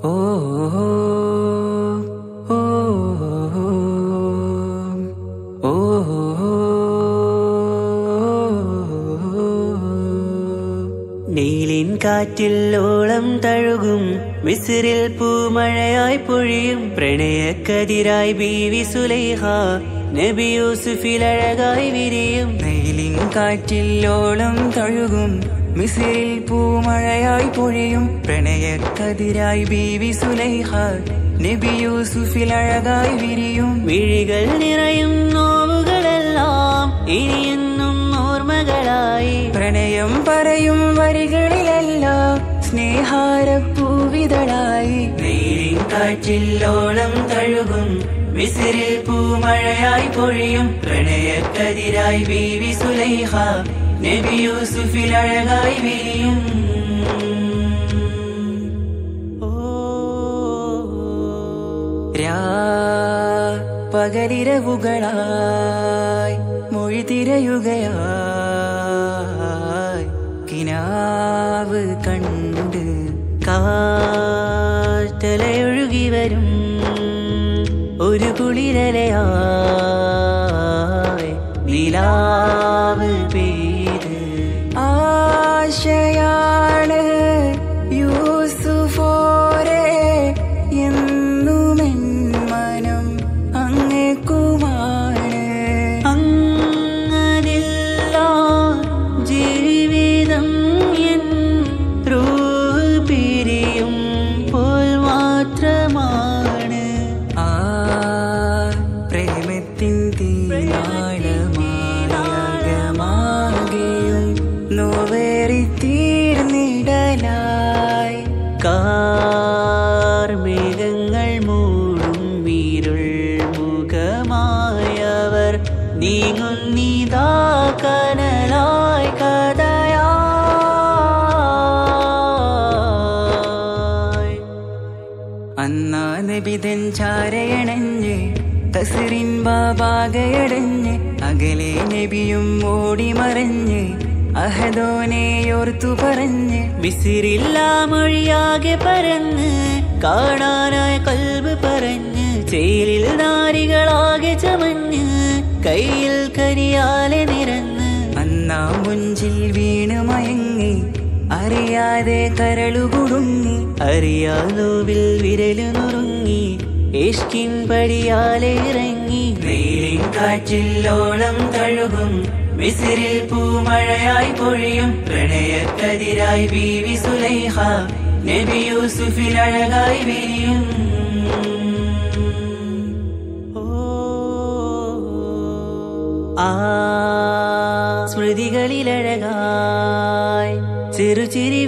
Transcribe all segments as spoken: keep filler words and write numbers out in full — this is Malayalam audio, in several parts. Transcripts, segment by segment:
ഓ ഓ ഓ നീലിൻ കാറ്റിൽ ഓളം തഴുകും മിസ്രിൽ പൂമഴയായി പൊഴിയും പ്രണയക്കതിരായി ബീവി സുലൈഹ നബി യൂസുഫിൽ അഴകായി വിരിയും. നീലിൻ കാറ്റിൽ ഓളം തഴുകും മിസ്രിൽ പൂമഴയായി പൊഴിയും പ്രണയക്കതിരായി ബീവി സുലൈഹ നബി യൂസുഫിൽ അഴകായി വിരിയും. വിഴികൾ നിറയും നോവുകളെല്ലാം ഇനിയെന്നും ഓർമ്മകളായി പ്രണയം പറയും വരികളിലെല്ലാം സ്നേഹാരപ്പൂവിതളായി. നീലിൻ കാറ്റിൽ ഓളം തഴുകും മിസ്രിൽ പൂമഴയായി പൊഴിയും പ്രണയക്കതിരായി ബീവി സുലൈഹ നബി യൂസുഫിൽ അഴകായി വിരിയും. പകലിരവുകളായി മൊഴി തിരയുകയായി കിനാവ് കണ്ട് കാറ്റലയൊഴുകി വരും ഒരു കുളിരലയായി നിലാവ് പെയ്ത് ആശയാണ് യൂസുഫോരെ എന്നുമെൻ മനം അങ്ങേക്കുമാണ്. അങ്ങനില്ല ജീവിതം എൻ റൂഹ് പിരിയും പോൽ മാത്രമാണ്. ആ പ്രേമത്തിൻ തീരാളമാകമാകെയും നോവേറി തീർന്നിടലായി കാർമേഘങ്ങൾ മൂടും വീരുൾ മുഖമായവർ നീങ്ങുന്നിതാ കനലായി കഥയായി. അന്നാ നബിതൻ ചാരയണഞ്ഞ് തസ്റിൻ ബാബാകയടഞ്ഞ് അകലെ നബിയും ഓടി മറഞ്ഞ് അഹദോനെയോർത്തു പറഞ്ഞ് മിസ്രില്ല മൊഴിയാകെ പരന്ന് കാണാനായ കൽബ് പറഞ്ഞ് ചേലിൽ നാരികളാകെ ചമഞ്ഞ് കയ്യിൽ കരിയാലെ നിരന്ന് അന്നാ മുഞ്ചിൽ വീണ് മയങ്ങി അറിയാതെ കരളുകുടുങ്ങി അറിയാലോവിൽ വിരലു നുറുങ്ങി ഇഷ്കിൻ പടിയാലെ ഇറങ്ങി. നീലിൻ കാറ്റിൽ ഓളം തഴുകും മിസ്രിൽ പൂമഴയായി പൊഴിയും പ്രണയക്കതിരായി ബീവി സുലൈഹ നബി യൂസുഫിൽ അഴകായി വിരിയും. ആ സ്മൃതികളിലഴകായി ചെറുചിരി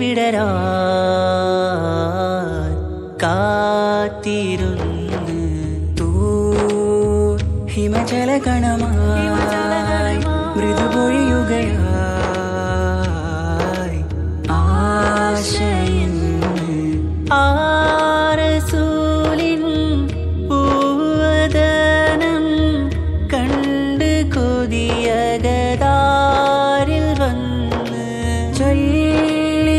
വിടരാൻ കാത്തിരുന്ന് തൂ ഹിമജല കണമായി മൃദുപൊഴിയുകയായി ആശയിന്ന് ആരസൂലിൻ പൂവദനം കണ്ട് കൊതിയകതാരിൽ വന്ന് ചൊല്ലി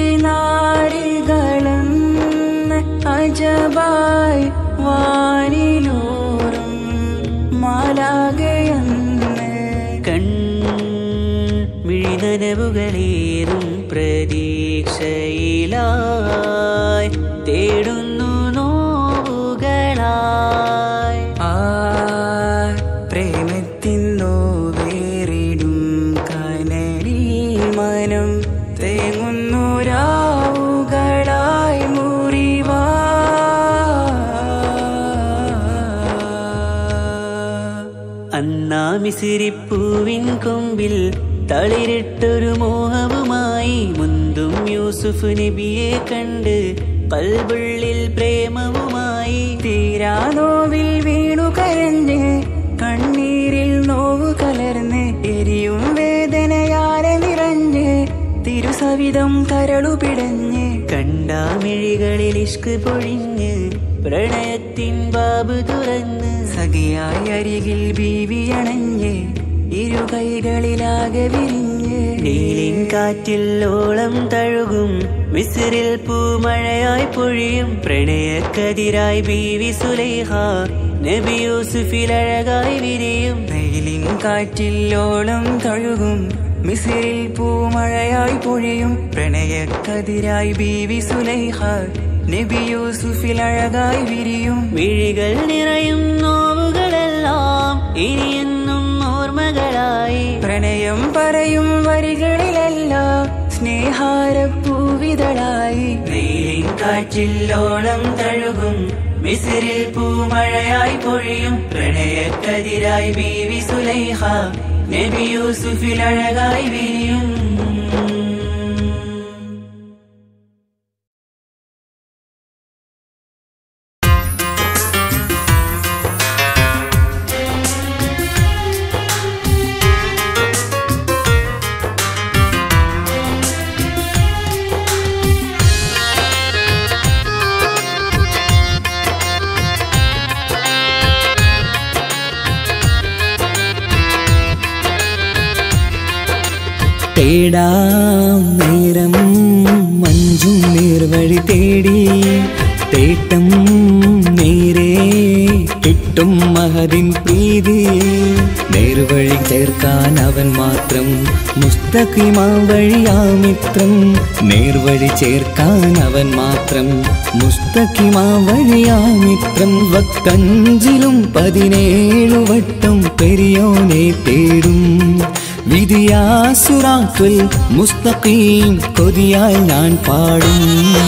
നാരികളെന്ന് അജബായി വാനിലൂറും മാലാകയെന്ന് കൺമിഴിനനവുകളേറും പ്രതീക്ഷയിലായി തേടുന്നു നോവുകളായി. ആ പ്രേമത്തിൻ നോവേറിടും കനലിൽ മനം തേങ്ങുന്നു രാവുകളായി മുറിവാ. അന്നാ മിസ്രിപ്പൂവിൻ കൊമ്പിൽ തളിരിട്ടൊരു മോഹവുമായി മുന്തും യൂസുഫ് നബിയെ കണ്ട് കൽബുള്ളിൽ പ്രേമവുമായി. തീരാ നോവിൽ വീണു കരഞ്ഞ് കണ്ണീരിൽ നോവു കലർന്ന് എരിയും വേദനയാലെ നിറഞ്ഞ് തിരുസവിധം കരളു പിടഞ്ഞ് കണ്ടാമിഴികളിൽ ഇഷ്ക് പൊഴിഞ്ഞ് പ്രണയത്തിൻ ബാബ് തുറന്ന് സഖിയായി അരികിൽ ബീവിയണഞ്ഞ് ഇരു കൈകളിലാകെ വിരിഞ്ഞ് നീലിൻ കാറ്റിൽ ഓളം തഴുകും മിസ്രിൽ പൂമഴയായി പൊഴിയും പ്രണയക്കതിരായി ബീവി സുലൈഹ നബി യൂസുഫിൽ അഴകായി വിരിയും വെയിലിൻ കാറ്റില്ലോളം തഴുകും മിസ്രിൽ പൂമഴയായി പൊഴിയും പ്രണയക്കതിരായി ബീവി സുലൈഹ നബി യൂസുഫിൽ അഴകായി വിരിയും മിഴികൾ നിറയും നോവുകളെല്ലാം ഇനിയെന്നും ഓർമ്മകളായി പ്രണയം പറയും വരികളിലെല്ലാം സ്നേഹാരപ്പൂവിതളായി വെയിലിൻ കാറ്റില്ലോളം തഴുകും മിസ്രിൽ പൂമഴയായി പൊഴിയും പ്രണയക്കതിരായി ബീവി സുലൈഹ നബി യൂസുഫിൽ അഴകായി വിരിയും തേടാം നേരം മഞ്ചും നേർവഴി തേടി തേട്ടം നേരെ കിട്ടും മഹദിൻ പ്രീതി നേർവഴി ചേർക്കാൻ അവൻ മാത്രം മുസ്തഖിമാ വഴിയാ മിത്രം നേർവഴി ചേർക്കാൻ അവൻ മാത്രം മുസ്തഖിമാ വഴിയാ മിത്രം വക്കഞ്ചിലും പതിനേഴു വട്ടം പെരിയോനെ തേടും വിധിയാസുറാത്തുൽ മുസ്തഖീം കൊതിയാൽ ഞാൻ പാടും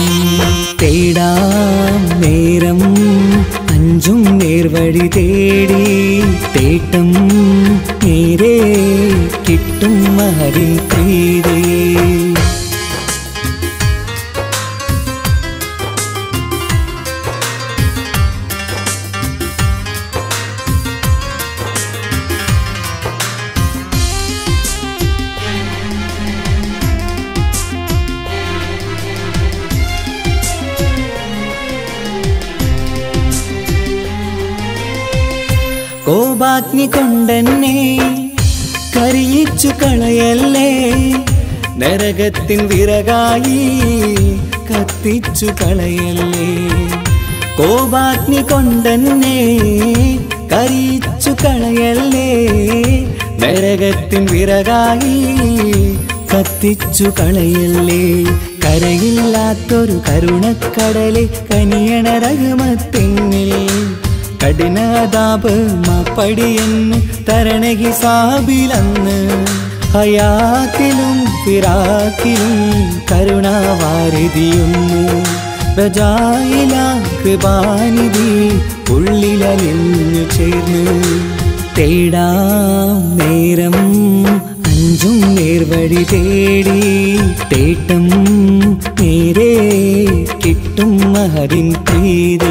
തേടാം നേരം അഞ്ചും നേർവഴി തേടി തേട്ടം നേരെ കിട്ടും മഹദിൻ പ്രീതി കോപാഗ്നി കൊണ്ടെന്നെ കരിയിച്ചു കളയല്ലേ നരകത്തിൻ വിറകായി കത്തിച്ചു കളയല്ലേ കോപാഗ്നി കൊണ്ടെന്നെ കരിയിച്ചു കളയല്ലേ നരകത്തിൻ വിറകായി കത്തിച്ചു കളയല്ലേ കരയില്ലാത്തൊരു കരുണക്കടലെ കനിയണ റഹ്മത്തിന്നിൽ കഠിനതാപ് മാപ്പടിയെന്ന് തരണ ഹിസാബിലന്ന് ഹയാത്തിലും ഫിറാക്കിലും കരുണാവാരിതിയൊന്നു പ്രജായില കൃപാനിധി ഉള്ളിലലിഞ്ഞു ചേർന്ന് തേടാം നേരം അഞ്ചും നേർവഴി തേടി തേട്ടം നേരെ കിട്ടും മഹദിൻ പ്രീതി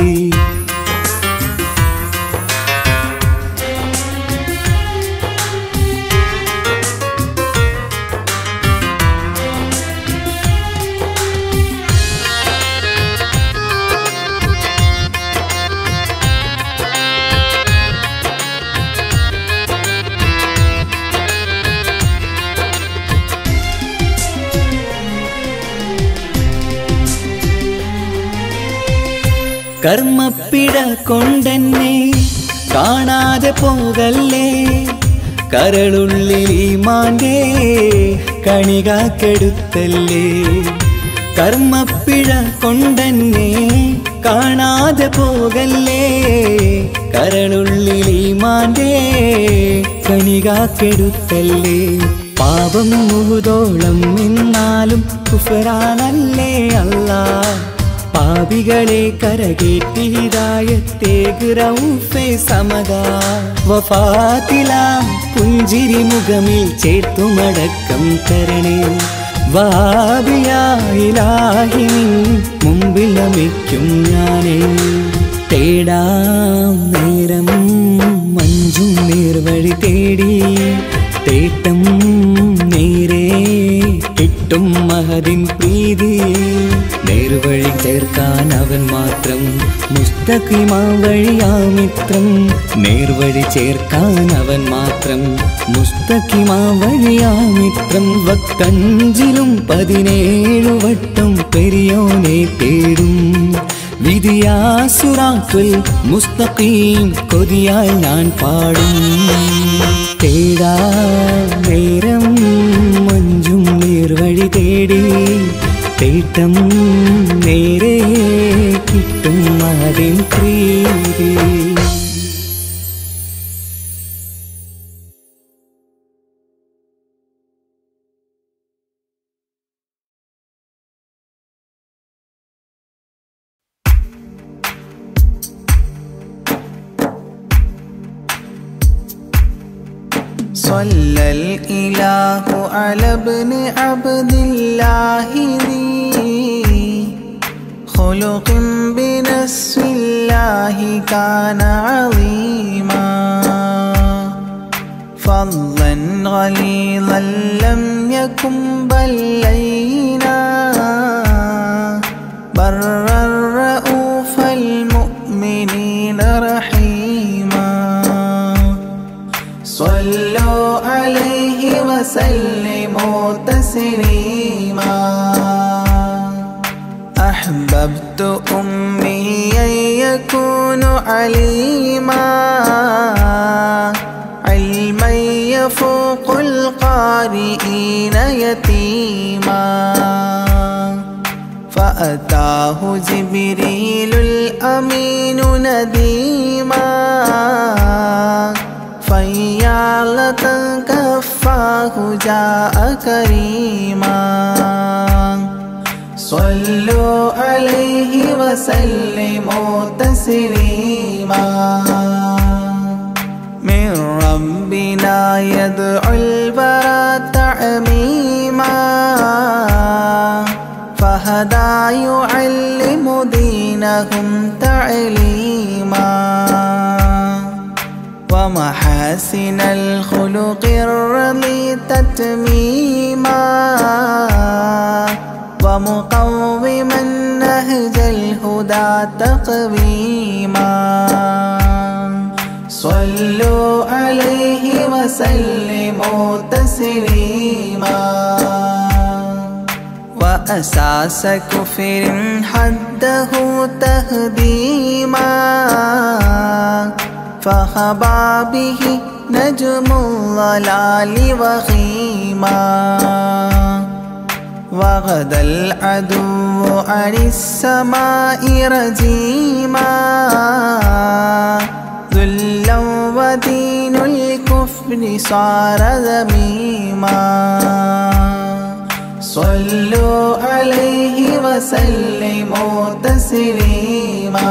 കർമ്മപ്പിട കൊണ്ടെന്നെ കാണാതെ പോകല്ലേ കരളുള്ളിൽ ഈമാന്റെ കണികാക്കെടുത്തല്ലേ കർമ്മപ്പിഴ കൊണ്ടെന്നെ കാണാതെ പോകല്ലേ കരളുള്ളിൽ ഈമാന്റെ കണികാക്കെടുത്തല്ലേ പാപം മുഴുതോളം നിന്നാലും കുഫറാനല്ലേ അല്ലാ പാപികളെ കരകേറ്റി ഹിദായത്തേക് റഊഫേ സമദാ വഫാത്തിലാം പുഞ്ചിരി മുഖമിൽ ചേർത്തുമടക്കം തരണേ വഹാബിയായിലാഹി നിൻ മുമ്പിൽ നമിക്കും ഞാനേ തേടാം നേരം മഞ്ചും നേർവഴി തേടി തേട്ടം നേരെ കിട്ടും മഹദിൻ പ്രീതി നേർവഴി ചേർക്കാൻ അവൻ മാത്രം. മുസ്തഖിമാ വഴിയാ മിത്രം നേർവഴി ചേർക്കാൻ അവൻ മാത്രം. മുസ്തഖിമാ വഴിയാ മിത്രം വക്കഞ്ചിലും പതിനേഴു വട്ടം പെരിയോനെ തേടും. വിധിയാ സിറാത്തുൽ മുസ്തഖീം കൊതിയാൽ ഞാൻ പാടും. തേടാ നേരം മഞ്ചും നേർവഴി തേടി തേട്ടം നേരെ കിട്ടും അതിൻ പ്രീതി. صلى الإله على ابن عبد الله ذي خلق بنص الله كان عظيما فضلا غليظا لم يكن بل لينا برا رؤوف المؤمنين رحيما صلوا عليه وسلموا تسليما أحببت أمي أن يكون عليما علما يفوق القارئين يتيما فأتاه جبريل الأمين نديما فيالة كفاه جاء كريما صلوا عليه وسلموا تسليما من ربنا يدعو البراء تعميما فهدى يعلم دينهم تعليما ومحاسن الخلق الرضي تتميما ومقوما نهج الهدى تقويما صلوا عليه وسلموا تسليما وأساس كفر حده تهديما فخبا به نجم الضلال وخيما وغدا العدو عن السماء رجيما ذلا ودين الكفر صار ذميما صلوا عليه وسلموا تسليما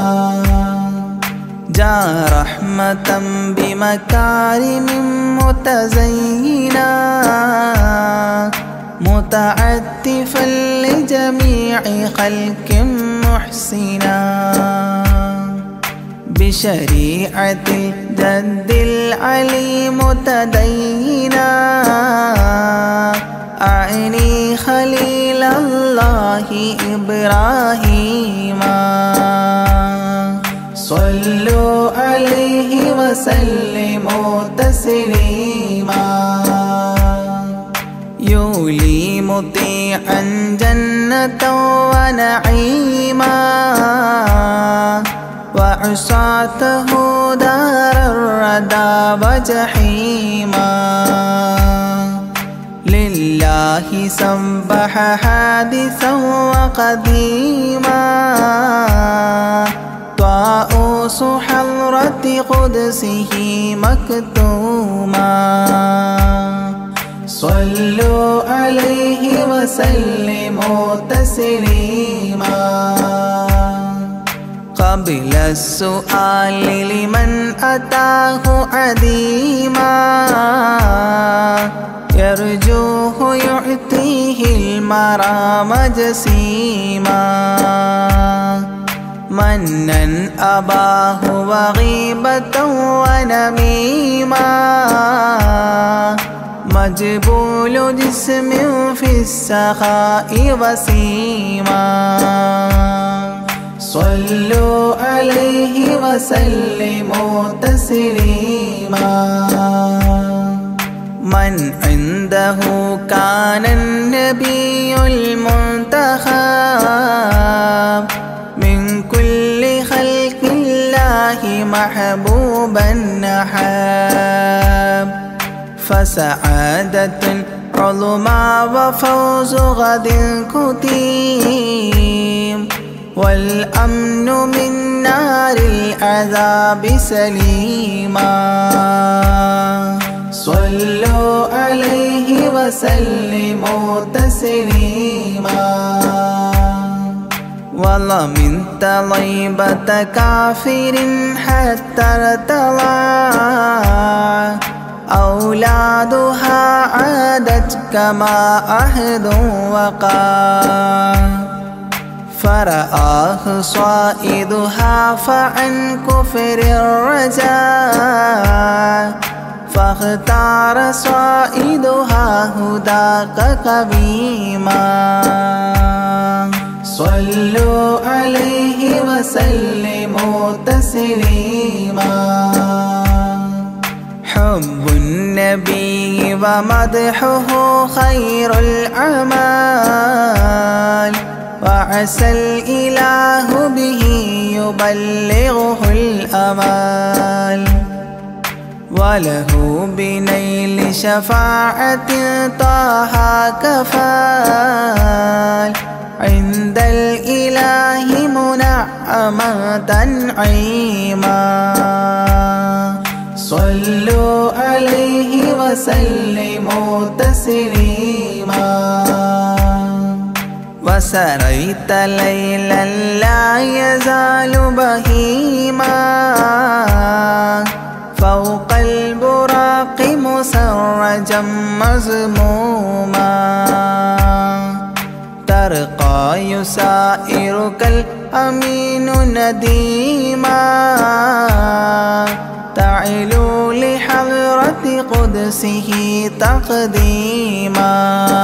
جاء رحمة بمكارم متزينا متعتفا لجميع خلق محسنا بشريعة الجد العلي متدينا أعني خليل الله إبراهيم صلوا عليه وسلموا تسليما يولي مطيعا جنة ونعيما وعصاته دار الردى وجحيما لله سبح حادثا وقديما طاؤوس حضرة قدسه مكتوما صلوا عليه وسلموا تسليما قبل السؤال لمن أتاه عديما يرجوه يعطيه المرام جسيما منا أباه وغيبة ونميما مجبول جسم في السخاء وسيما صلوا عليه وسلموا تسليما من عنده كان النبي المنتخب من كل خلق الله محبوبا نحب فسعادة عظمى وفوز غد كتيم والأمن من نار العذاب سليما صلوا عليه وسلموا تسليما والله من طيبة كافر حتى ارتضى أولادها عادت كما عهد وقع فرآه صائدها فعن كفر الرجاء فاختار صائدها هداك قويما صلوا عليه وسلموا تسليما حب النبي ومدحه خير الأعمال وعسى الإله به يبلغه الأمال وله بنيل شفاعة طه كفال عند الإله منعما تنعيما صلوا عليه وسلموا تسليما وسريت ليلا لا يزال بهيما فوق البراق مسرجا مزموما ترقى يسائرك الأمين نديما تعلو لحضرة قدسه تقديما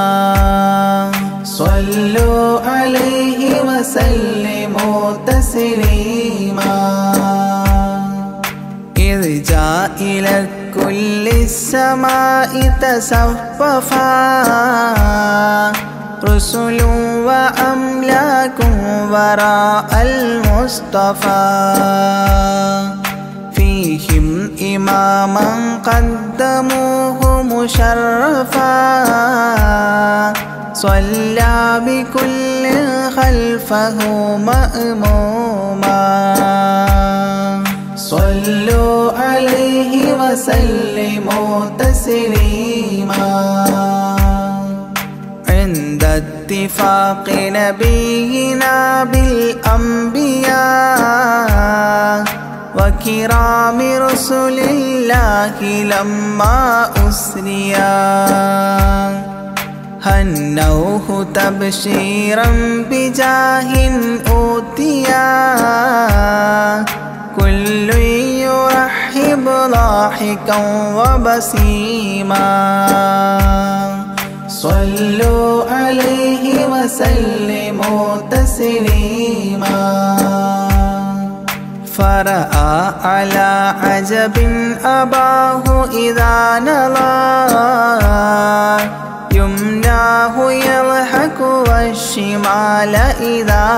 صلوا عليه وسلموا تسليما إذ جاء إلى كل السماء تصففا رسل وأملاك وراء المصطفى فيهم إماما قدموه مشرفا صلى بكل خلفه مأموما صلوا عليه وسلموا تسليما عند اتفاق نبينا بالأنبياء وكرام رسل الله لما أسريا هنوه تبشيرا بجاه أوتيا كل يرحب ضاحكا وبسيما صلوا عليه وسلموا تسليما فرأى على عجب أباه إذا نظر يمناه يضحك والشمال إذا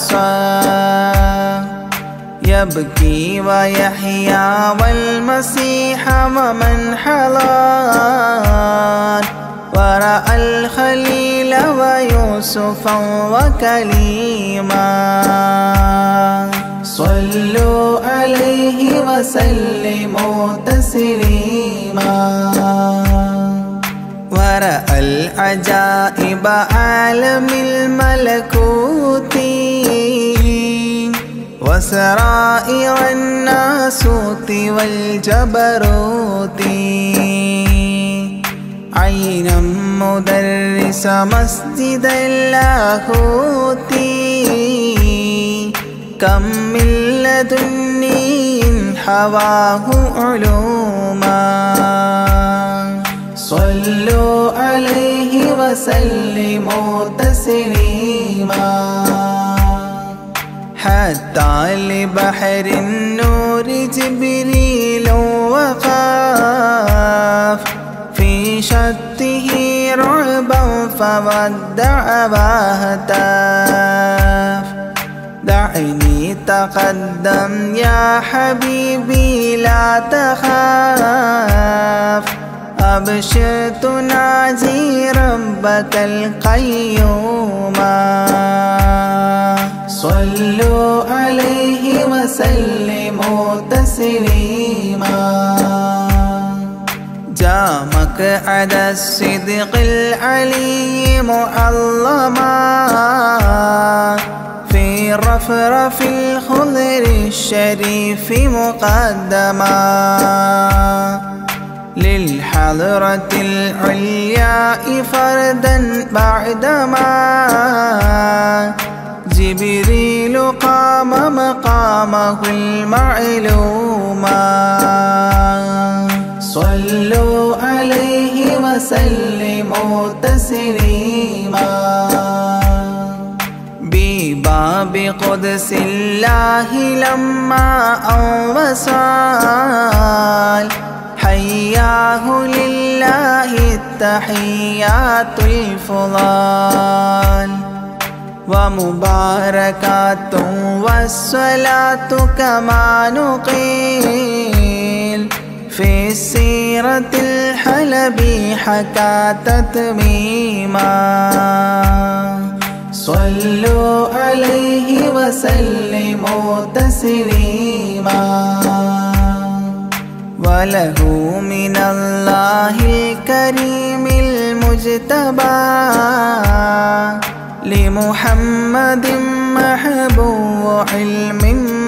بصر يبكي ويحيى والمسيح ومن حضر ورأى الخليل ويوسفا وكليما صلوا عليه وسلموا تسليما ورأى العجائب عالم الملكوت وسرائر الناسوت والجبروت عينا مدرس مسجد اللاهوت كم من لدني حواه علوما صلوا عليه وسلموا تسليما حتى لبحر النور جبريل وقاف في شته رعبا فودع وهتاف دعني تقدم يا حبيبي لا تخاف أبشر تناجي ربك القيوم صلوا عليه وسلموا تسليما جاء مقعد الصدق العلي معلما في رفرف الخضر الشريف مقدما للحضرة العليا فردا بعدما جبريل قام مقامه المعلوم صلوا عليه وسلموا تسليما بباب قدس الله لما أوصال حياه لله التحيات الفضال ومباركات والصلاة كما نقيل في السيرة الحلبي حكى تتميما صلوا عليه وسلموا تسليما وله من الله الكريم المجتبى لمحمد محبوب علم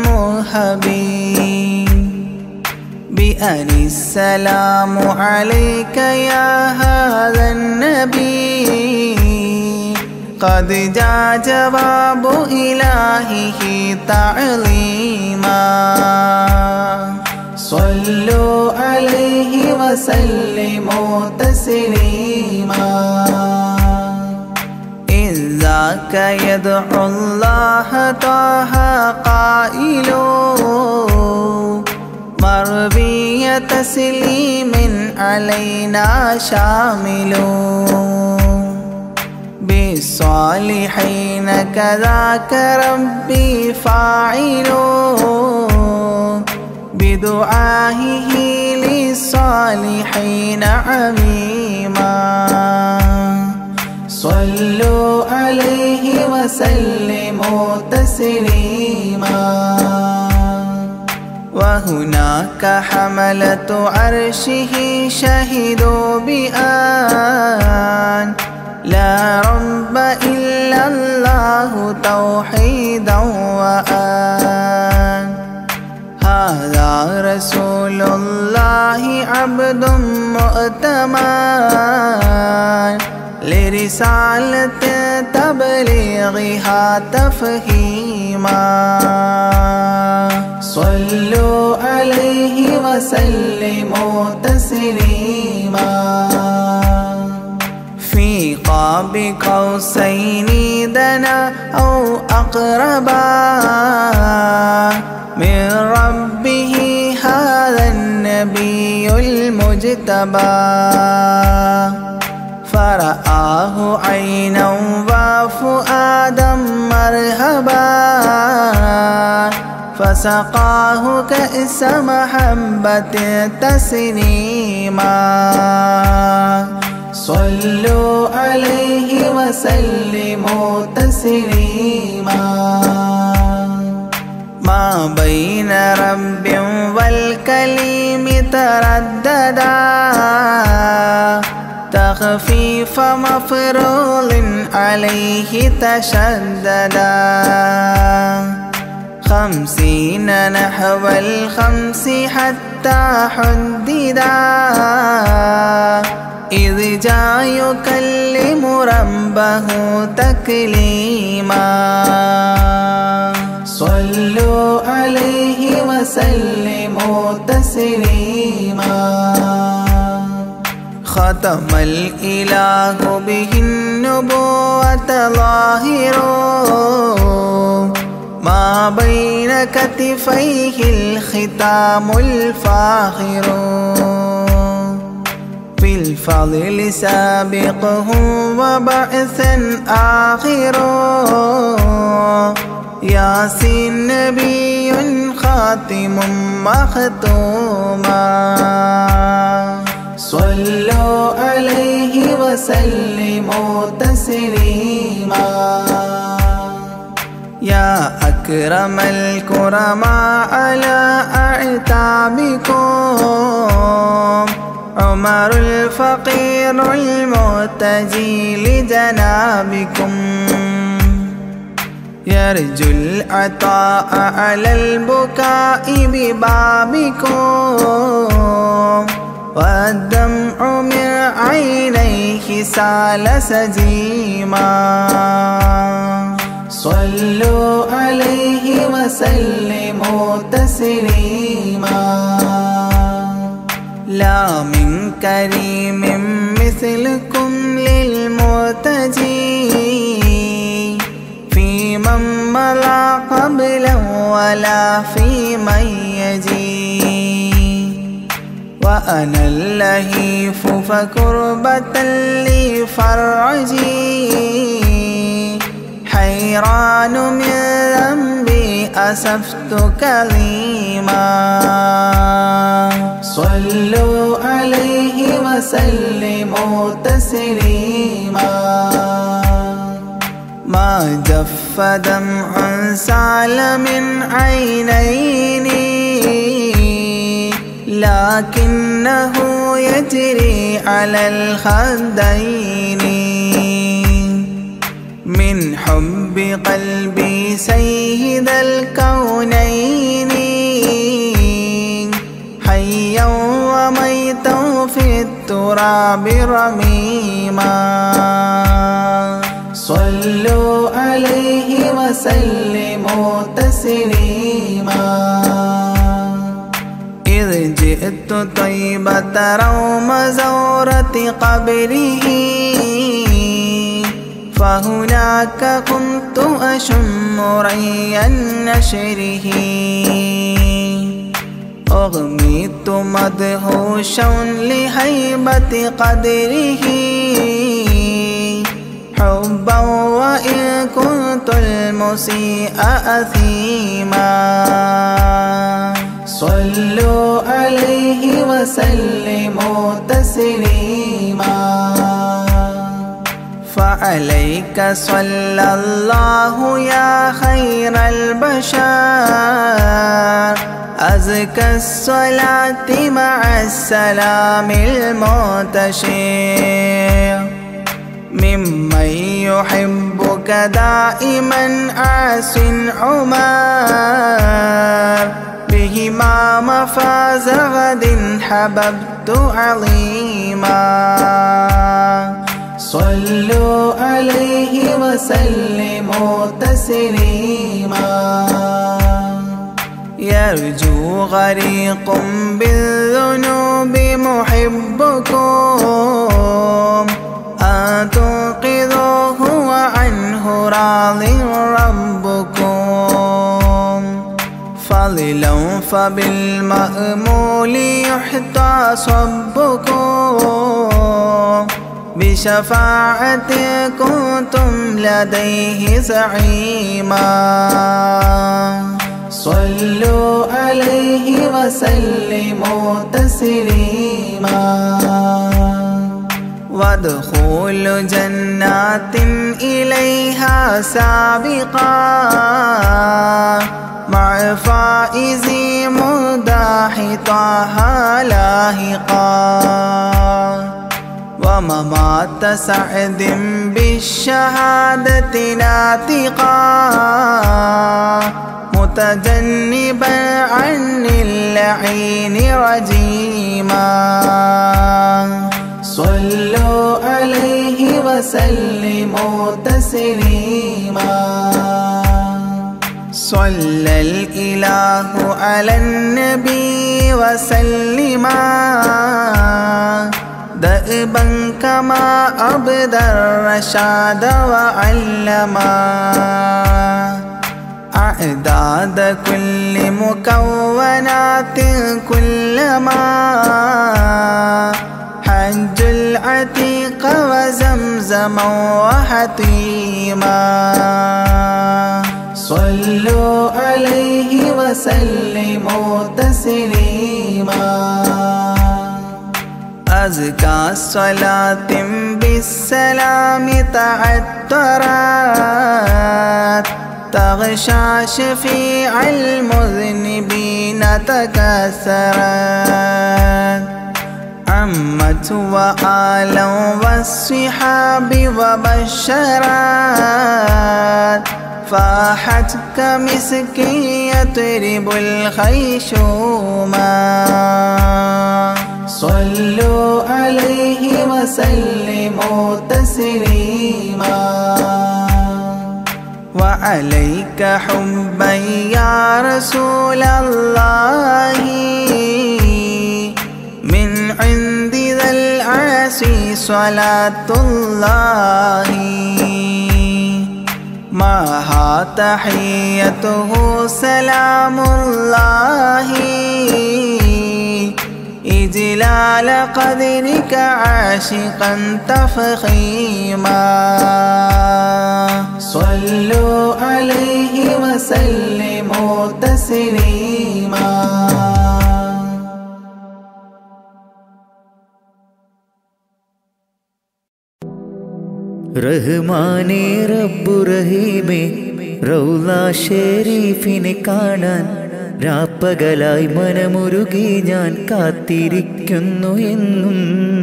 مهبي بأن السلام عليك يا هذا النبي قد جاء جواب إلهه تعظيما صلوا عليه وسلموا تسليما إذ ذاك يدعو الله طه قائل مربي تسليم علينا شامل بالصالحين كذاك ربي فاعل بدعائه للصالحين عميما صلوا عليه وسلموا تسليما وهناك حملة عرشه شهدوا بأن لا رب إلا الله توحيدا وأن هذا رسول الله عبد مؤتمن لرسالة تبليغها تفهيما صلوا عليه وسلموا تسليما في قاب قوسين دنا أو أقربا من ربه هذا النبي المجتبى فرآه عينا وفؤادا مرهبا فسقاه كأس محبة تسنيما صلوا عليه وسلموا تسليما ما بين رب والكليم ترددا تخفيف مفروض عليه تشددا خمسين نحو الخمس حتى حددا إذ جاء يكلم ربه تكليما صلوا عليه وسلموا تسليما ختم الإله به النبوة ظاهر ما بين كتفيه الختام الفاخر في الفضل سابقه وبعثا آخر ياسين نبي خاتم مختوما صلوا عليه وسلموا تسليما يا أكرم الكرماء على أعتابكم عمر الفقير المعتجي لجنابكم يرجو العطاء على البكاء ببابكم والدمع من عينيه سال سجيما صلوا عليه وسلموا تسليما لا من كريم مثلكم للمرتجي في من مضى قبلا ولا في من يجي وأنا اللهيف فكربة لي فرجي حيران من ذنبي أسفت كظيما صلوا عليه وسلموا تسليما ما جف دمع سال من عينيني لكنه يجري على الخدين من حب قلبي سيد الكونين حيا وميتا في التراب رميما صلوا عليه وسلموا تسليما إذ جئت طيبة روم زورة قبره فهناك كنت أشم ري نشره أغميت مدهوشا لهيبة قدره حبا وإن كنت المسيء أثيما صلوا عليه وسلموا تسليما فعليك صلى الله يا خير البشر أزكى الصلاة مع السلام المنتشر ممن يحبك دائما عاص عمر بهما مفاز غد حببت عظيما صلوا عليه وسلموا تسليما يرجو غريق بالذنوب محبكم أن تنقذوه وعنه راض ربكم فضلا فبالمأمول يحتى صبكم بشفاعة كنتم لديه زعيما صلوا عليه وسلموا تسليما وادخول جنات إليها سابقا مع فائز مداح طه لاهقا وممات سعد بالشهادة ناطقا متجنبا عن اللعين رجيما صلوا عليه وسلموا تسليما صلى الإله على النبي وسلما دأبا كما أبدى الرشاد وعلما أعداد كل مكونات كلما حج العتيق وزمزما وحطيما صلوا عليه وسلموا تسليما أزكى صلاة بالسلام تعطرت تغشى شفيع المذنبين تكسرت عمت وآلا والصحاب وبشرت فاحت كمسك يطرب الخيشوما صلوا عليه وسلموا تسليما وعليك حبا يا رسول الله من عند ذا العرش صلاة الله معها تحيته سلام الله إجلال قدرك عاشقا تفخيما صلوا عليه وسلموا تسليما റഹ്മാനേ റബ്ബു റഹീമേ റൗള ഷരീഫിനെ കാണാൻ രാപ്പകലായി മനമുരുകി ഞാൻ കാത്തിരിക്കുന്നു എന്നും.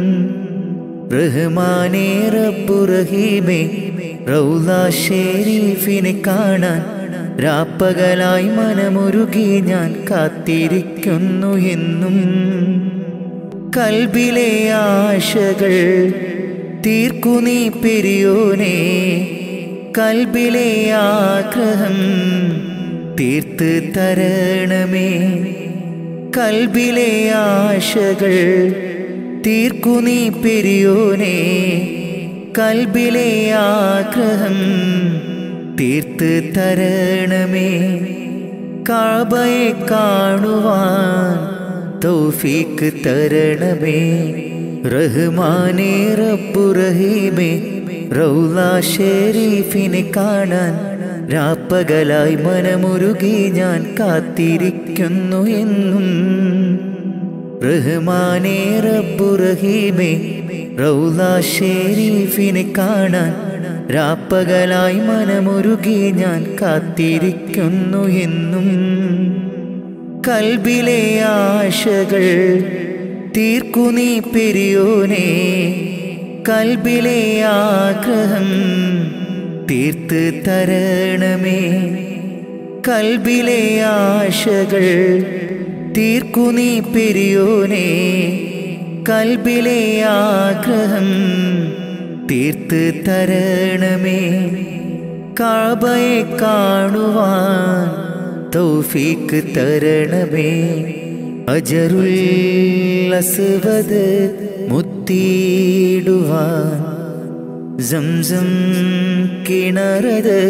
റഹ്മാനേ റബ്ബു റഹീമേ റൗള ഷരീഫിനെ കാണാൻ രാപ്പകലായി മനമുരുകി ഞാൻ കാത്തിരിക്കുന്നു എന്നും. കൽബിലെ ആശകൾ തീർക്കു നീ പെരിയോനേ, കൽബിലെ ആഗ്രഹം തീർത്ത് തരണമേ. കൽബിലെ ആശകൾ തീർക്കു നീ പെരിയോനേ, കൽബിലെ ആഗ്രഹം തീർത്ത് തരണമേ. കഅബയെ കാണുവാൻ തൗഫീഖ് തരണമേ. റഹ്മാനേ റബ്ബു റഹീമേ റൗള ഷരീഫിനെ കാണാൻ രാപ്പകലായി മനമുരുകി ഞാൻ കാത്തിരിക്കുന്നു എന്നും. റഹ്മാനേ റബ്ബു റഹീമേ റൗള ഷരീഫിനെ കാണാൻ രാപ്പകലായി മനമുരുകി ഞാൻ കാത്തിരിക്കുന്നു എന്നും. കൽബിലെ ആശകൾ തീർക്കു നീ പെരിയോനേ, കൽബിലെ ആഗ്രഹം തീർത്ത് തരണമേ. കൽബിലെ ആശകൾ തീർക്കു നീ പെരിയോനേ, കൽബിലെ ആഗ്രഹം തീർത്ത് തരണമേ. കഅബയെ കാണുവാൻ തൗഫീഖ് തരണമേ. അജറുൽ അസ്വദ് മുത്തിയിടുവാൻ സംസം കിണറത്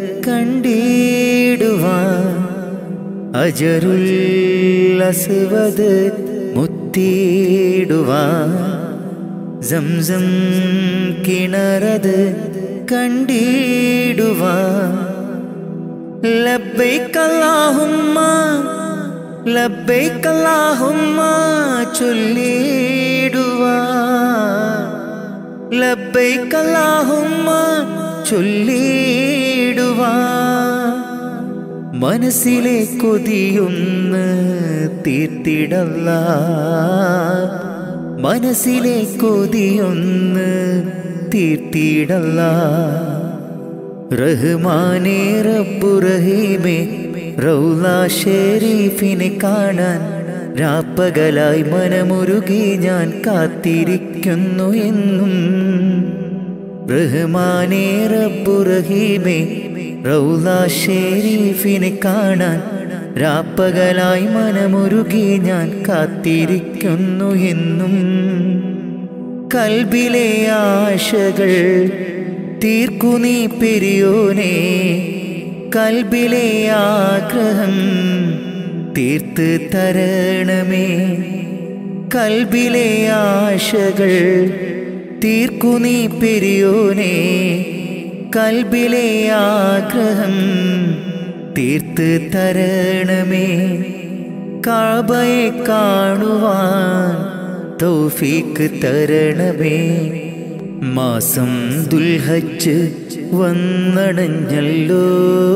കണ്ടിടുവാൻ. അജറുൽ അസ്വദ് മുത്തിയിടുവാൻ സംസം കിണറത് കണ്ടിടുവാൻ. ലബ്ബൈക അല്ലാഹുമ്മ ലബ്ബൈക അല്ലാഹുമ്മ ചൊല്ലിടുവാൻ. ലബ്ബൈക അല്ലാഹുമ്മ ചൊല്ലിടുവാൻ. മനസ്സിലെ കൊതിയൊന്ന് തീർത്തിടല്ലാ, മനസ്സിലെ കൊതിയൊന്ന് തീർത്തിടല്ലാ. റഹ്മാനേ റബ്ബു റഹീമേ റൗള ഷരീഫിനെ കാണാൻ രാപ്പകലായി മനമുരുകി ഞാൻ കാത്തിരിക്കുന്നു എന്നും. റഹ്മാനേ റബ്ബു റഹീമേ റൗള ഷരീഫിനെ കാണാൻ രാപ്പകലായി മനമുരുകി ഞാൻ കാത്തിരിക്കുന്നു എന്നും. കൽബിലെ ആശകൾ തീർക്കു നീ പെരിയോനെ കൽബിലെ ആഗ്രഹം തീർത്ത് തരണമേ കൽബിലെ ആശകൾ തീർക്കു നീ പെരിയോനെ കൽബിലെ ആഗ്രഹം തീർത്ത് തരണമേ കഅബയെ കാണുവാൻ തൗഫീഖ് തരണമേ മാസം ദുൽഹജ്ജ് വന്നടഞ്ഞല്ലോ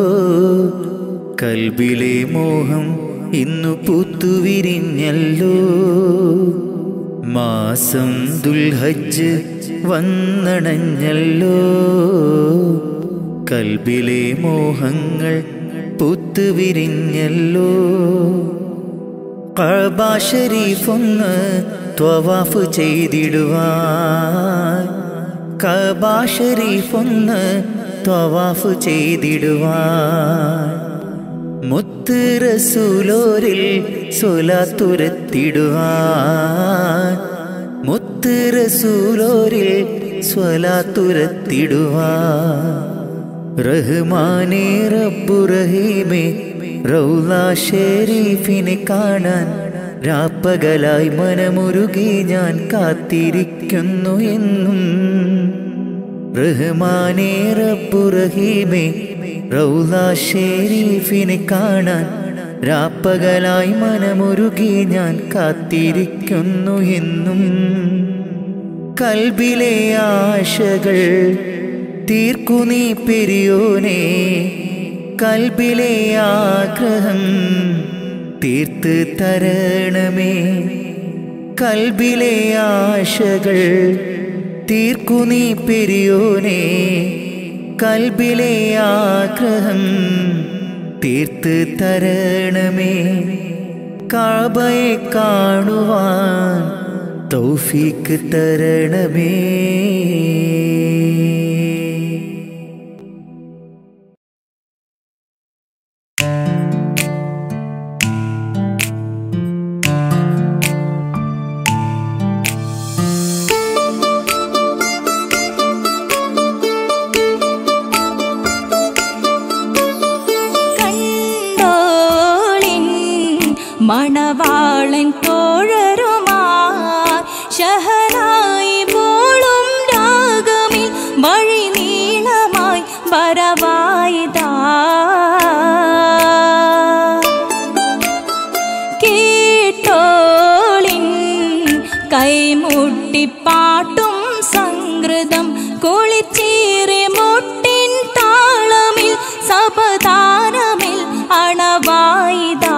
കൽബിലെ മോഹം ഇന്നു പൂത്തുവിരിഞ്ഞല്ലോ മാസം ദുൽഹജ്ജ് വന്നടഞ്ഞല്ലോ കൽബിലെ മോഹങ്ങൾ പൂത്തുവിരിഞ്ഞല്ലോ കഅബ ശരീഫൊന്ന് ത്വവാഫ് ചെയ്തിടുവാൻ കഅബ ശരീഫൊന്ന് ത്വവാഫ് ചെയ്തിടുവാൻ മുത്ത് റസൂലോരിൽ സ്വലാത്തുരത്തിടുവാൻ മുത്ത് റസൂലോരിൽ സ്വലാത്തുരത്തിടുവാൻ റഹ്മാനേ റബ്ബു റഹീമേ റൗള ഷരീഫിനെ കാണാൻ രാപ്പകലായി മനമുരുകി ഞാൻ കാത്തിരിക്കുന്നു എന്നും റഹ്മാനേ റബ്ബു റഹീമേ റൗള ഷരീഫിനെ കാണാൻ രാപ്പകലായി മനമുരുകി ഞാൻ കാത്തിരിക്കുന്നു എന്നും കൽബിലെ ആശകൾ തീർക്കു നീ പെരിയോനെ കൽബിലെ ആഗ്രഹം തീർത്ത് തരണമേ കൽബിലെ ആശകൾ തീർക്കു നീ പെരിയോനെ കൽബിലെ ആഗ്രഹം തീർത്ത് തരണമേ കഅബയെ കാണുവാൻ തൗഫീഖ് തരണമേ മണവാളൻ തോഴരുമാ ശഹനായി പോളും രാഗമിൽ വഴി നീളമായി വരവായിതാ കേട്ടോളിൻ കൈമുട്ടിപ്പാട്ടും സംഗൃതം കുളിച്ചീറി മുട്ടിൻ താളമിൽ സപതാരമിൽ അണവായിതാ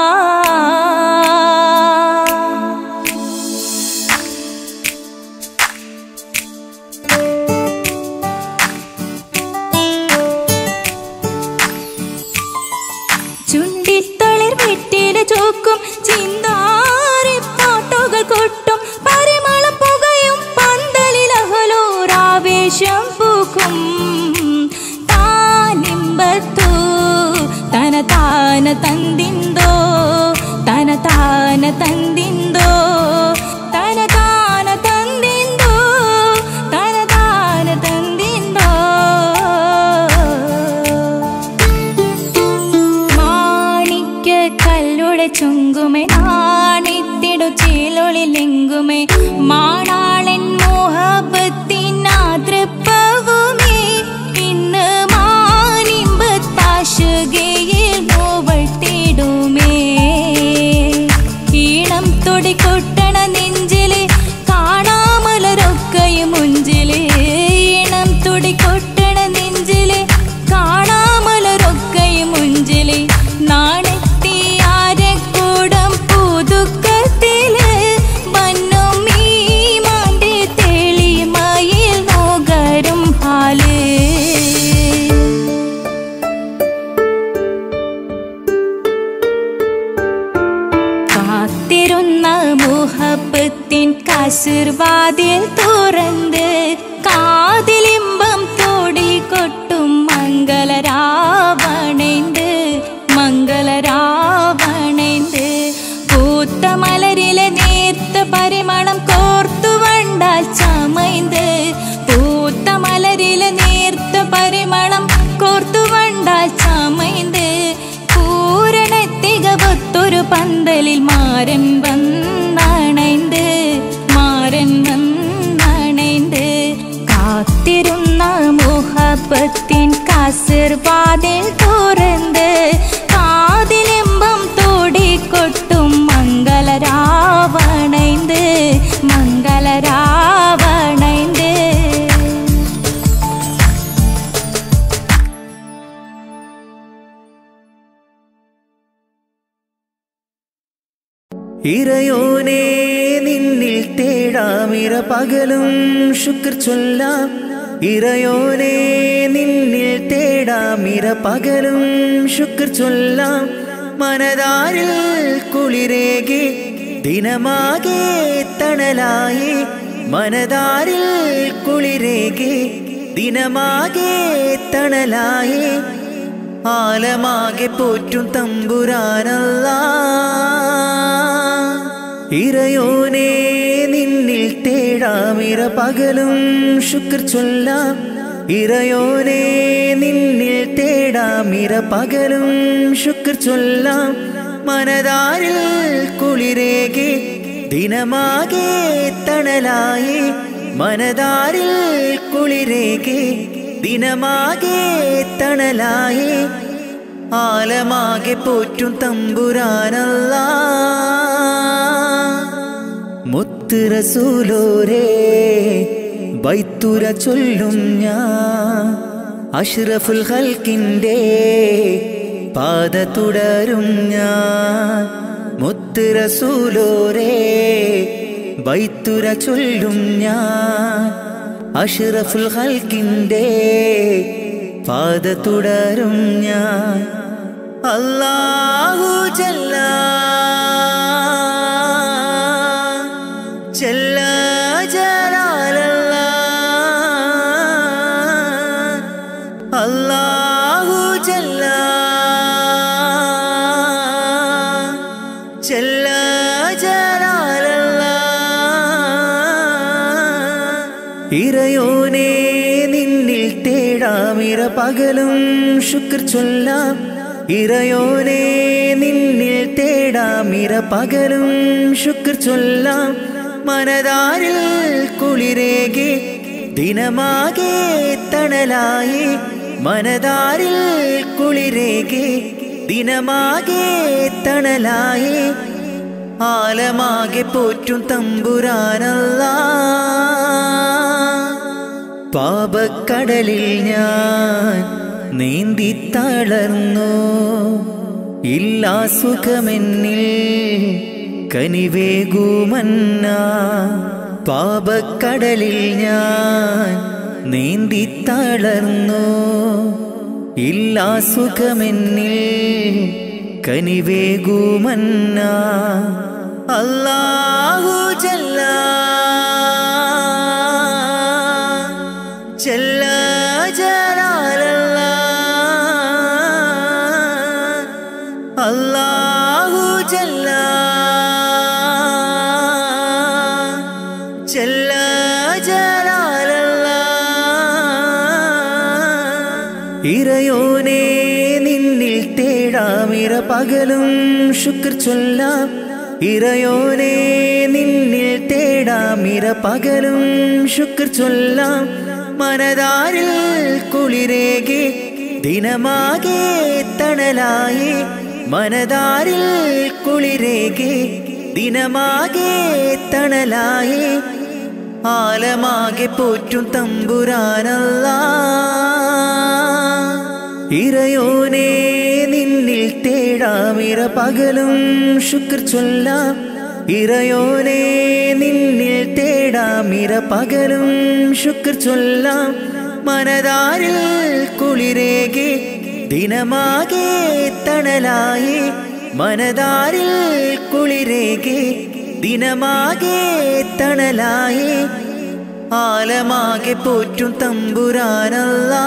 ചുണ്ടിത്തളിർ വെറ്റില ചോക്കും ചിന്താരിപ്പാട്ടുകൾ കൊട്ടും പരിമളം പുകയും പന്തലിലഹലോരാവേശം പൂക്കും താനിമ്പത്തു തന താന തന്തിന്തോ തന താന തന്തിന്തോ തന താന തന്തിന്തോ തന താന തന്തിന്തോ ചുങ്കുമേ നാണിത്തിടു ചീലൊളിലെങ്കുമേ മാണാളൻ മോഹബത്തിനാതൃപ്പവുമേ ഇന്ന് മാനിമ്പത്താശുകയിൽ നോവട്ടിടുമേ ഈണം തുടികൊട്ടണ നെഞ്ചില് കാണാമലരൊക്കെയും മുഞ്ചില് ഈണം തുടികൊട്ടണ നെഞ്ചില് കാണാമലരൊക്കെയും മുഞ്ചില് നാണ ആശീർവാദിൽ തുറന്ന് കാതിലിമ്പം തോടി കൊട്ടും മംഗളരാവണേന്ത് മംഗളരാവണേന്ത് പൂത്ത മലരിലെ നേർത്ത പരിമളം കോർത്തു വണ്ടാൽ പന്തലിൽ മാരൻ വന്നണൈந்து മാരൻ വന്നണൈந்து കാത്തിരുന്ന മുഹബത്തിൻ കസർ വാതിൽ തുറന്ന് കാതിലെമ്പം തോടിക്കൊട്ടും മംഗളരാവണൈந்து മംഗളരാവണൈந்து ഇറയോനേ നിന്നിൽ തേടാമിര പകലും ശുക്ർ ചൊല്ലാം ഇറയോനേ നിന്നിൽ തേടാമിര പകലും ശുക്ർ ചൊല്ലാം മനതാരിൽ കുളിരേകി ദിനമാകെ തണലായി മനതാരിൽ കുളിരേകി ദിനമാകെ തണലായി ആലമാകെ പോറ്റും തമ്പുരാനല്ലാ ഇറയോനേ നിന്നിൽ തേടാമിര പകലും ശുക്ർ ചൊല്ലാം ഇറയോനേ നിന്നിൽ തേടാമിര പകലും ശുക്ർ ചൊല്ലാം മനതാരിൽ കുളിരേകി ദിനമാകെ തണലായി മനതാരിൽ കുളിരേകി ദിനമാകെ തണലായി ആലമാകെ പോറ്റും തമ്പുരാനല്ലാ മുത്ത് റസൂലോരേ ബൈത്തുര ചൊല്ലും ഞാൻ അഷ്റഫുൽ ഖൽക്കിന്റെ പാത തുടരും ഞാൻ മുത്ത് റസൂലോരേ ബൈത്തുര ചൊല്ലും ഞാൻ അഷ്റഫുൽ ഖൽക്കിന്റെ പാത തുടരും ഞാൻ അല്ലാഹു ജല്ല ജല്ല ജലാലല്ലാഹ് അല്ലാഹു ജല്ല ജല്ല ജലാലല്ലാഹ് ഇറയോനേ നിന്നിൽ തേടാമിര പകലും ശുക്ർ ചൊല്ലാം ഇറയോനേ നിന്നിൽ തേടാമിര പകലും ശുക്ർ ചൊല്ലാം മനതാരിൽ കുളിരേകി ദിനമാകെ തണലായി മനതാരിൽ കുളിരേകി ദിനമാകെ തണലായി ആലമാകെ പോറ്റും തമ്പുരാനല്ലാ പാപക്കടലിൽ ഞാൻ നീന്തി തളർന്നു ഇല്ലാ സുഖമെന്നിൽ കനിവേകുമന്ന പാപക്കടലിൽ ഞാൻ നീന്തി തളർന്നു ഇല്ലാ സുഖമെന്നിൽ കനിവേകുമന്ന അല്ലാഹു ജല്ല ജല്ല ജലാലല്ലാഹ് അല്ലാഹു ജല്ല ജല്ല ജലാലല്ലാഹ് ഇറയോനേ നിന്നിൽ തേടാമിര പകലും ശുക്ർ ചൊല്ലാം ഇറയോനേ നിന്നിൽ തേടാമിര പകലും ശുക്ർ ചൊല്ലാം മനതാരിൽ കുളിരേകി ദിനമാകെ തണലായി മനതാരിൽ കുളിരേകി ദിനമാകെ തണലായി ആലമാകെ പോറ്റും തമ്പുരാനല്ലാ ഇറയോനേ നിന്നിൽ തേടാമിര പകലും ശുക്ർ ചൊല്ലാം ഇറയോനേ നിന്നിൽ തേടാമിര പകലും ശുക്ർ ചൊല്ലാം മനതാരിൽ കുളിരേകി ദിനമാകെ തണലായി മനതാരിൽ കുളിരേകി ദിനമാകെ തണലായി ആലമാകെ പോറ്റും തമ്പുരാനല്ലാ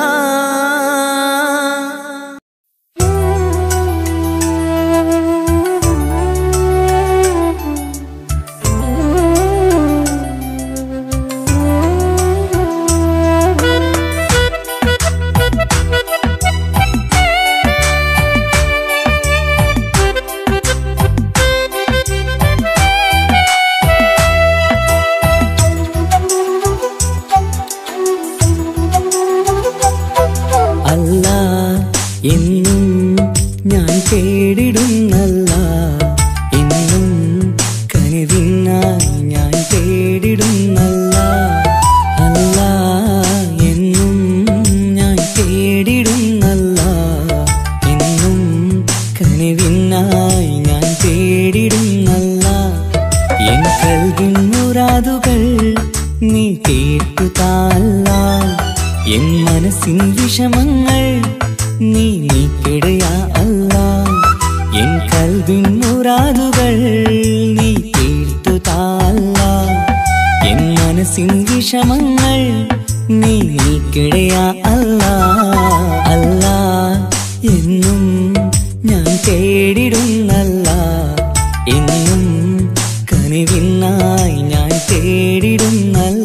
തേടിടുന്നല്ല എന്നും കനിവിനായി ഞാൻ തേടിടുന്നല്ല അല്ല എന്നും ഞാൻ തേടിടുന്നല്ല എന്നും കനിവിനായി ഞാൻ തേടിടുന്നല്ല എൻ കൽവിൻ മുറാദുകൾ നീ കേട്ടു താല്ല എൻ മനസ്സിൻ വിഷമങ്ങൾ നീ നീക്കിടയാ അല്ല എൻ കൽവിൻ മുറാദുകൾ നീ കേട്ടു താല്ല എൻ മനസ്സിൻ വിഷമങ്ങൾ നീ നീക്കിടയാ അല്ല അല്ല എന്നും ഞാൻ തേടിടുന്നല്ല എന്നും കനിവിനായി ഞാൻ തേടിടുന്നല്ല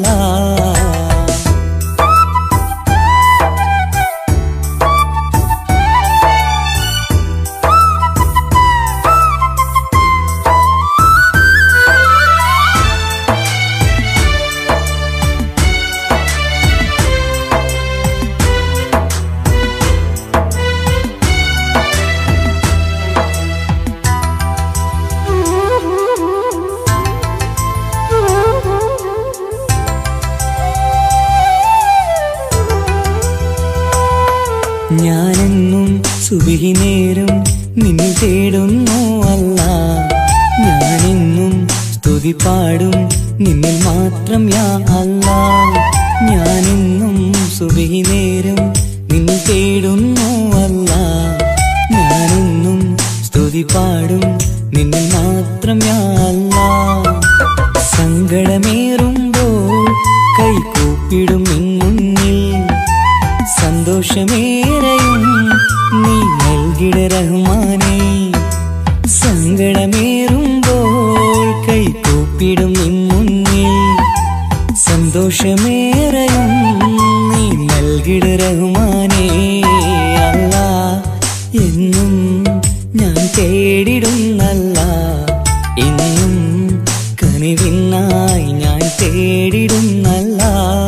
ഞാനെന്നും സുബഹി നേരം നിന്നെ തേടുന്നു അല്ല ഞാനെന്നും സ്തുതി പാടും നിന്നിൽ മാത്രം യാ അല്ല ഞാനെന്നും സുബഹി നേരം നിന്നെ തേടുന്നു അല്ല ഞാനെന്നും സ്തുതി പാടും നിന്നിൽ മാത്രം യാ അല്ല സങ്കടമേറുമ്പോൾ കൈകൂപ്പിടും നിൻ മുന്നിൽ സന്തോഷമേറെയും നീ നൽകിട റഹ്മാനേ സങ്കടമേറുമ്പോൾ കൈകൂപ്പിടും നിൻ മുന്നിൽ സന്തോഷമേറെയും നീ നൽകിട റഹ്മാനേ അല്ല എന്നും ഞാൻ തേടിടുന്നല്ല എന്നും കനിവിനായി ഞാൻ തേടിടുന്നല്ല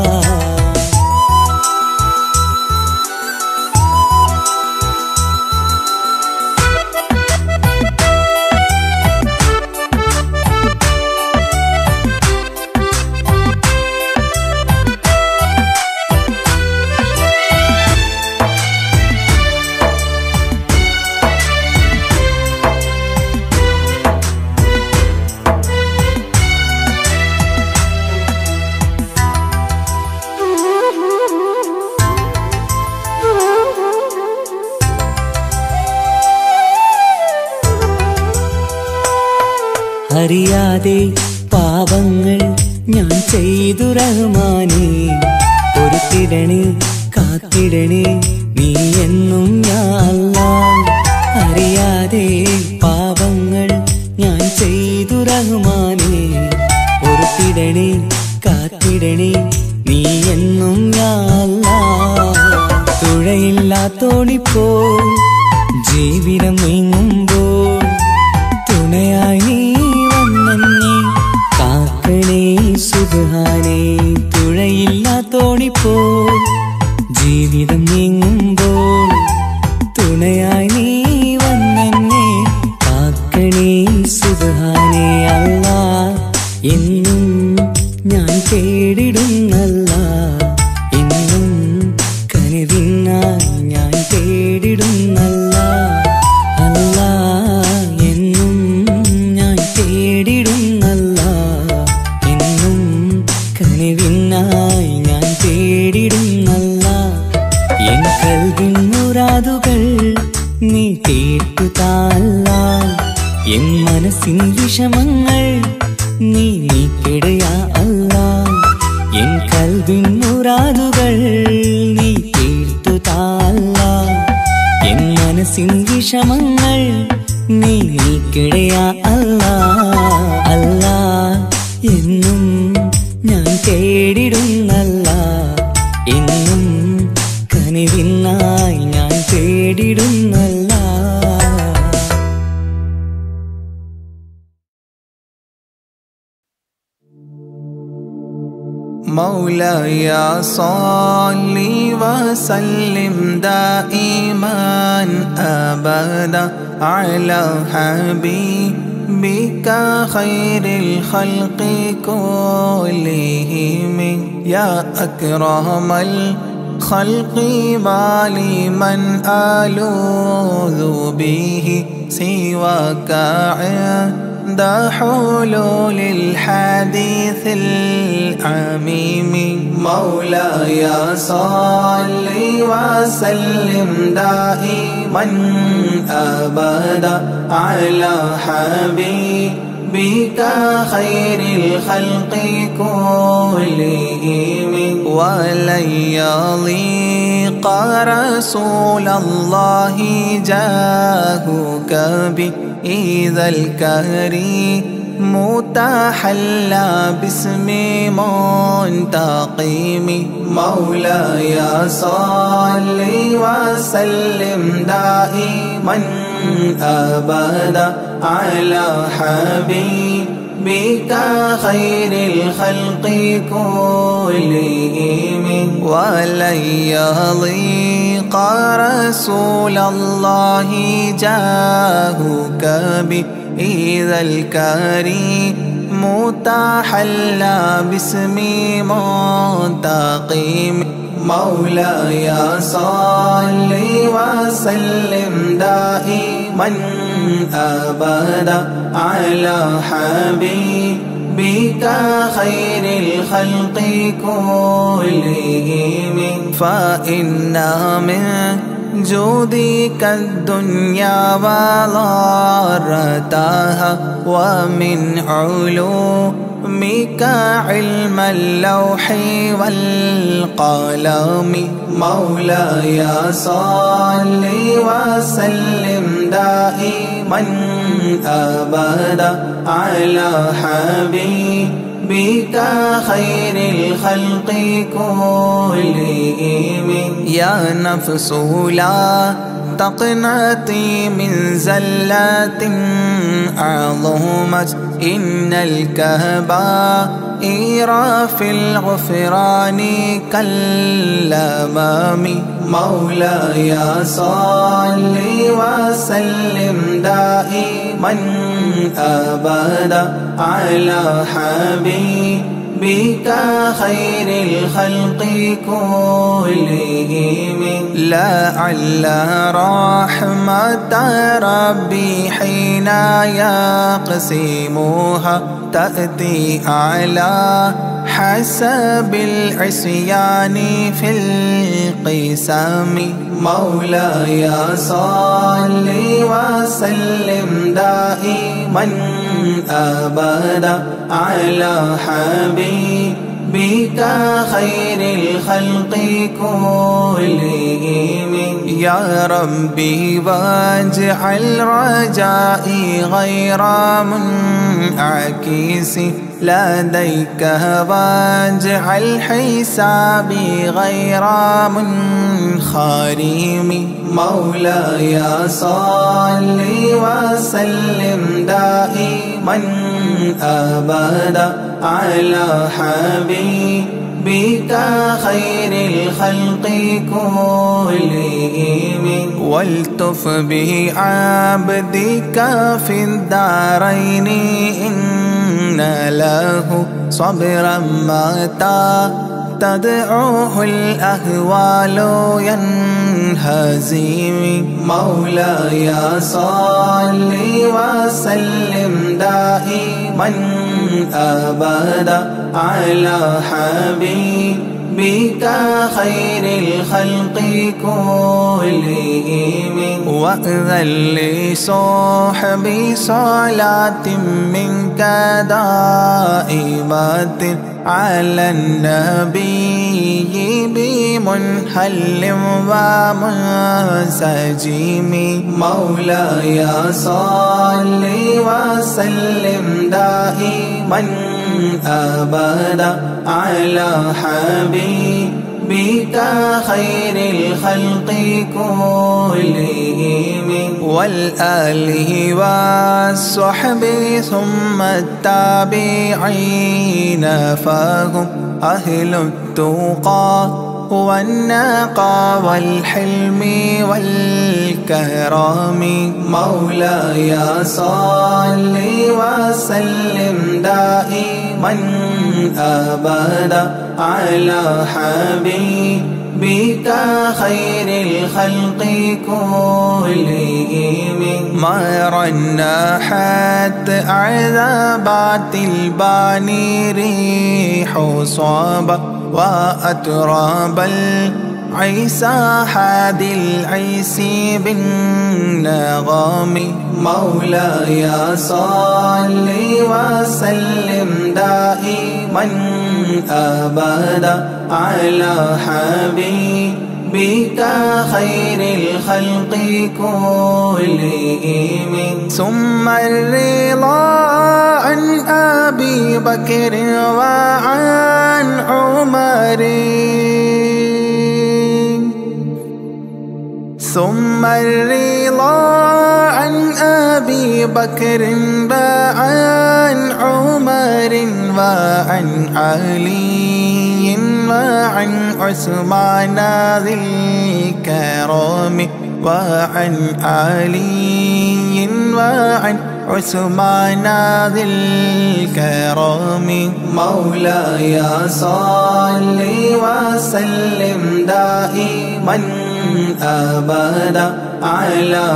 അറിയാതെ പാപങ്ങൾ ഞാൻ ചെയ്തു റഹ്മാനേ പൊറുത്തിടണേ കാത്തിടണേ നീ എന്നും യാ അല്ലാഹ് അറിയാതെ പാപങ്ങൾ ഞാൻ ചെയ്തു റഹ്മാനേ പൊറുത്തിടണേ കാത്തിടണേ നീ എന്നും യാ അല്ലാഹ് തുഴയില്ലാത്തോണിപ്പോൾ ജീവിതം നീങ്ങുമ്പോൾ തുണയായി നീ വന്നെന്നെ കാക്കണേ സുബ്ഹാനേ തുഴയില്ലാത്തോണിപ്പോൾ ജീവിതം നീങ്ങുമ്പോൾ തുണയായി നീ വന്നെന്നെ കാക്കണേ സുബ്ഹാനേ അല്ലാ എന്നും ഞാൻ തേടിടുന്നല്ല എന്നും കനിവിനായി ഞാൻ തേടിടുന്നല്ല അല്ല എന്നും ഞാൻ തേടിടുന്നല്ല എന്നും കനിവിനായി ഞാൻ തേടിടുന്നല്ല എൻ കൽവിൻ മുറാദുകൾ നീ കേട്ടു താല്ല എൻ മനസ്സിൻ വിഷമങ്ങൾ നീ നീക്കിടയാ അല്ല എൻ കൽവിൻ മുറാദുകൾ നീ കേട്ടു താല്ല എൻ മനസ്സിൻ വിഷമങ്ങൾ നീ നീക്കിടയാ അല്ല അല്ല എന്നും ഞാൻ തേടിടുന്നല്ല എന്നും കനിവിനായി ഞാൻ തേടിടുന്നല്ല مولاي صل وسلم دائما أبدا على حبيبك خير الخلق كلهم يا أكرم الخلق ما لمن ألوذ به سواك عند حلول الحديث العميم مولاي صل وسلم دائما أبدا على حبيبك خير الخلق كلهم ولن يضيق رسول الله جاهك بإذا الكريم متحلى باسم منتقم مولاي صل وسلم دائما أبدا على حبيبك خير الخلق كلهم ولن يضيق رسول الله جاهك بإذا الكريم متحلى باسم منتقم مولاي صل وسلم دائما أبدا على حبيبك خير الخلق كلهم فإن من جودك الدنيا وضارتها ومن علومك علم اللوح والقلم مولاي صل وسلم دائما أبدا على حبيبك خير الخلق كلهم يا نفس لا تقنطي من زلات عظمت إن الكبائر في الغفران كالأمام مولاي صل وسلم دائما أبدا على حبيبك خير الخلق كلهم لعل رحمة ربي حين يقسمها تأتي على حسب العصيان في القسم مولاي صل وسلم دائما أبدا على حبيبك خير الخلق كلهم يا ربي واجعل رجائي غير منعكس لديك واجعل حسابي غير منخرم مولاي صل وسلم دائما أبدا على حبيبك خير الخلق كلهم والتف بعبدك في الدارين إن له صبرا متى تدعوه الأهوال ينهزم مولاي صل وسلم دائما أبدا على حبيبك خير الخلق كلهم وأذن لصحبي صلاة منك دائمة على النبي بمنهل ومنسجم مولاي صل وسلم دائما أبدا على حبيبك خير الخلق كلهم والآله والصحب ثم التابعين فهم أهل التقى والنقى والحلم والكرم. مولاي صل وسلم دائما أبدا على حبيبك خير الخلق كلهم. ما رنحت عذابات الباني ريح صابة وأتراب العيسى حاد العيس بالنغم. مولاي صل وسلم دائما أبدا على حبيبك خير الخلق كلهم. ثم الرضا عن أبي بكر وعن عمر، ثم الرضا عن أبي بكر وعن عمر وعن علي وعن عثمان ذي الكرم، وعن علي وعن عثمان ذي الكرم. مولاي صل وسلم دائما أبدا على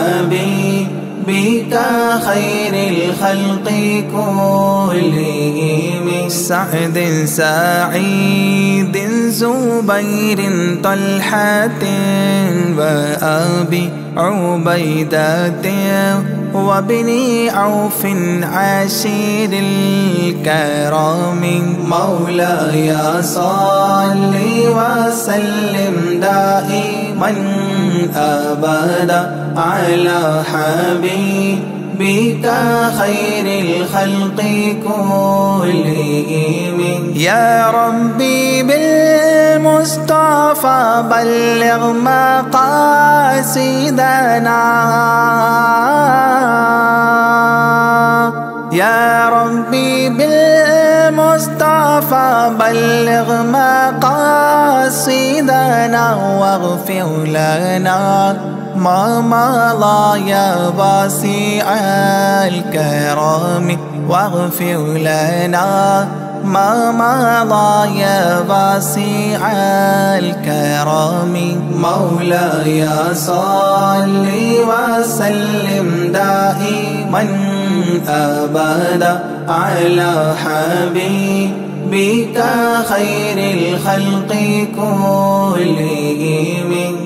حبيبك خير الخلق كلهم. سعد سعيد زبير طلحة وأبي عبيدة وابن عوف عشير الكرام. مولاي صل وسلم دائما أبدا على حبيبك خير الخلق كلهم. يا ربي بالمصطفى بلغ مقاصدنا، يا ربي بالمصطفى بلغ مقاصدنا واغفر لنا ما مضى يا واسع الكرم، واغفر لنا ما مضى يا واسع الكرم. مولاي صل وسلم دائما أبدا على حبيبك خير الخلق كلهم.